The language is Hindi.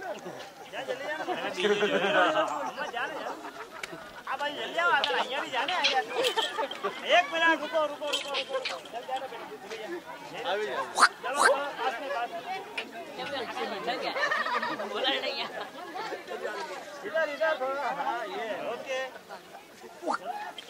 आप भाई जल्दी आओ, अगर यहाँ भी जाने आएगा। एक मिनट रुको रुको रुको रुको, चल जाना चलो पास में बोला नहीं है इधर इधर थोड़ा। हाँ ये ओके।